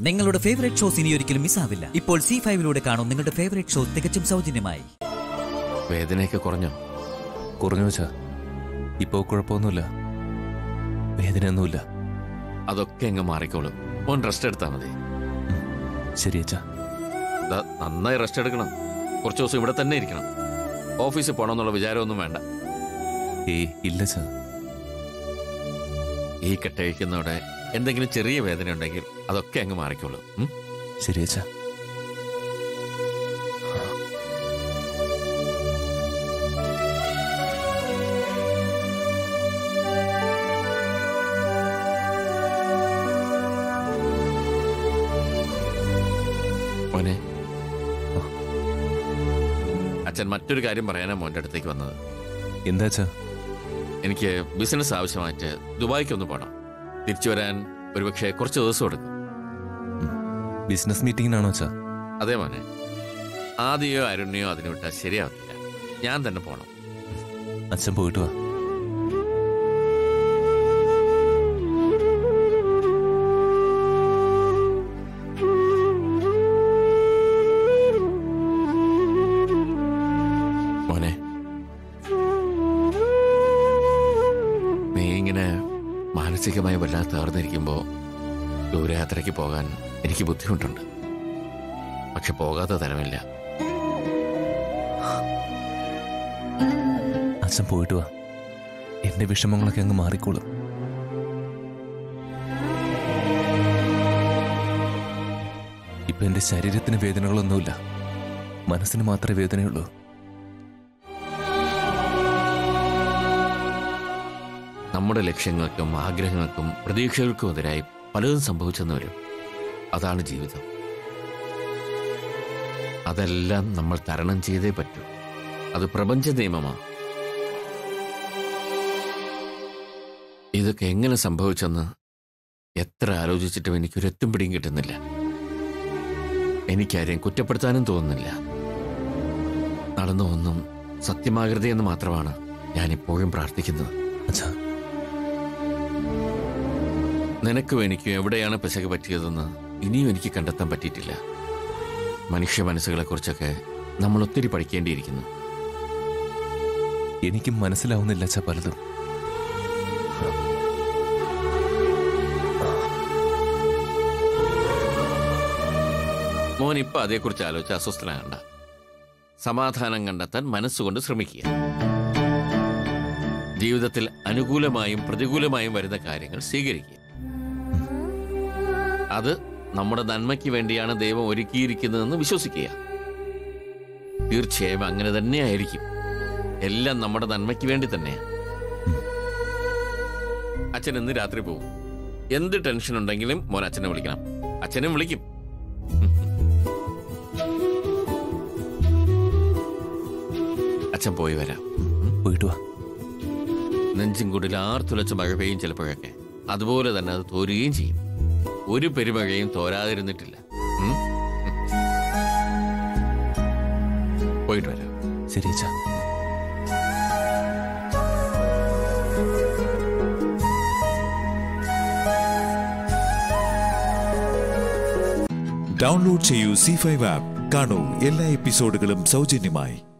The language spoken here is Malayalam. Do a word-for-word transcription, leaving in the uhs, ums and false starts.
നിങ്ങളുടെ ഫേവറേറ്റ് ഷോസ് ഇനി ഒരിക്കലും മിസ്സാവില്ല. ഇപ്പോൾ സി ഫൈവിലൂടെ കാണും നിങ്ങളുടെ ഫേവറേറ്റ് ഷോ തികച്ചും സൗജന്യമായി. വേദനയൊക്കെ കുറഞ്ഞോ? കുറഞ്ഞു വെച്ചാ. ഇപ്പോ കുഴപ്പമൊന്നുമില്ല, വേദനയൊന്നുമില്ല. അതൊക്കെ അങ്ങ് മാറിക്കോളും. മോൻ റെസ്റ്റ് എടുത്താൽ മതി. ശരി അച്ഛാ. നന്നായി റെസ്റ്റ് എടുക്കണം. കുറച്ച് ദിവസം ഇവിടെ തന്നെ ഇരിക്കണം. ഓഫീസിൽ പോകണമെന്നുള്ള വിചാരമൊന്നും വേണ്ട. ഏയ് ഇല്ല അച്ഛാ. ഈ കെട്ടഴിക്കുന്നതോടെ എന്തെങ്കിലും ചെറിയ വേദന ഉണ്ടെങ്കിൽ അതൊക്കെ അങ്ങ് മാറിക്കോളും. ശരി അച്ഛാ. മോനെ, അച്ഛൻ മറ്റൊരു കാര്യം പറയാനാ മോൻ്റെ അടുത്തേക്ക് വന്നത്. എന്താ അച്ഛാ? എനിക്ക് ബിസിനസ് ആവശ്യമായിട്ട് ദുബായിക്കൊന്ന് പോകണം. തിരിച്ചു വരാൻ ഒരുപക്ഷെ കുറച്ച് ദിവസം എടുക്കും. ബിസിനസ് മീറ്റിംഗിനാണോ അച്ഛാ? അതേ മോനെ. ആദ്യമോ അരുണ്യോ അതിന് വിട്ടാൽ ശരിയാവില്ല. ഞാൻ തന്നെ പോകണം. അച്ഛൻ പോയിട്ട് വാ. മോനെ, നീ ഇങ്ങനെ മാനസികമായി വല്ലാതെ തകർന്നിരിക്കുമ്പോൾ ദൂരയാത്രയ്ക്ക് പോകാൻ എനിക്ക് ബുദ്ധിമുട്ടുണ്ട്. പക്ഷെ പോകാതെ തരമില്ല. അച്ഛൻ പോയിട്ട് വാ. എന്റെ വിഷമങ്ങളൊക്കെ അങ്ങ് മാറിക്കോളും. ഇപ്പൊ എന്റെ ശരീരത്തിന് വേദനകളൊന്നുമില്ല, മനസ്സിന് മാത്രമേ വേദനയുള്ളൂ. നമ്മുടെ ലക്ഷ്യങ്ങൾക്കും ആഗ്രഹങ്ങൾക്കും പ്രതീക്ഷകൾക്കും എതിരായി പലതും സംഭവിച്ചെന്ന് വരും. അതാണ് ജീവിതം. അതെല്ലാം നമ്മൾ തരണം ചെയ്തേ പറ്റൂ. അത് പ്രപഞ്ച നിയമമാണ്. ഇതൊക്കെ എങ്ങനെ സംഭവിച്ചെന്ന് എത്ര ആലോചിച്ചിട്ടും എനിക്കൊരെത്തും പിടിയും കിട്ടുന്നില്ല. എനിക്കാരെയും കുറ്റപ്പെടുത്താനും തോന്നുന്നില്ല. നടന്നു ഒന്നും സത്യമാകരുതേ എന്ന് മാത്രമാണ് ഞാനിപ്പോഴും പ്രാർത്ഥിക്കുന്നത്. അച്ഛാ, നിനക്കും എനിക്കും എവിടെയാണ് പിശക് പറ്റിയതെന്ന് ഇനിയും എനിക്ക് കണ്ടെത്താൻ പറ്റിയിട്ടില്ല. മനുഷ്യ മനസ്സുകളെക്കുറിച്ചൊക്കെ നമ്മൾ ഒത്തിരി പഠിക്കേണ്ടിയിരിക്കുന്നു. എനിക്കും മനസ്സിലാവുന്നില്ല അച്ഛാ പലതും. മോൻ ഇപ്പൊ അതേക്കുറിച്ച് ആലോചിച്ച് അസ്വസ്ഥനാകണ്ട. സമാധാനം കണ്ടെത്താൻ മനസ്സുകൊണ്ട് ശ്രമിക്കുക. ജീവിതത്തിൽ അനുകൂലമായും പ്രതികൂലമായും വരുന്ന കാര്യങ്ങൾ സ്വീകരിക്കുക. അത് നമ്മുടെ നന്മയ്ക്ക് വേണ്ടിയാണ് ദൈവം ഒരുക്കിയിരിക്കുന്നതെന്ന് വിശ്വസിക്കുക. തീർച്ചയായും അങ്ങനെ തന്നെയായിരിക്കും. എല്ലാം നമ്മുടെ നന്മയ്ക്ക് വേണ്ടി തന്നെയാണ്. അച്ഛൻ ഇന്ന് രാത്രി പോകും. എന്ത് ടെൻഷൻ ഉണ്ടെങ്കിലും മോൻ അച്ഛനെ വിളിക്കണം. അച്ഛനും വിളിക്കും. അച്ഛൻ പോയി വരാം. പോയിട്ട് വാ. നെഞ്ചും കൂടിൽ ആർത്തുലച്ച് മഴ പെയ്യും ചിലപ്പോഴൊക്കെ. അതുപോലെ തന്നെ അത് തോരുകയും ചെയ്യും. ഒരു പെരുമഴയും തോരാതിരുന്നിട്ടില്ല. പോയിട്ട് വരാം. ശരി അച്ഛാ. ഡൗൺലോഡ് ചെയ്യൂ സി ഫൈവ് ആപ്പ്. കാണൂ എല്ലാ എപ്പിസോഡുകളും സൗജന്യമായി.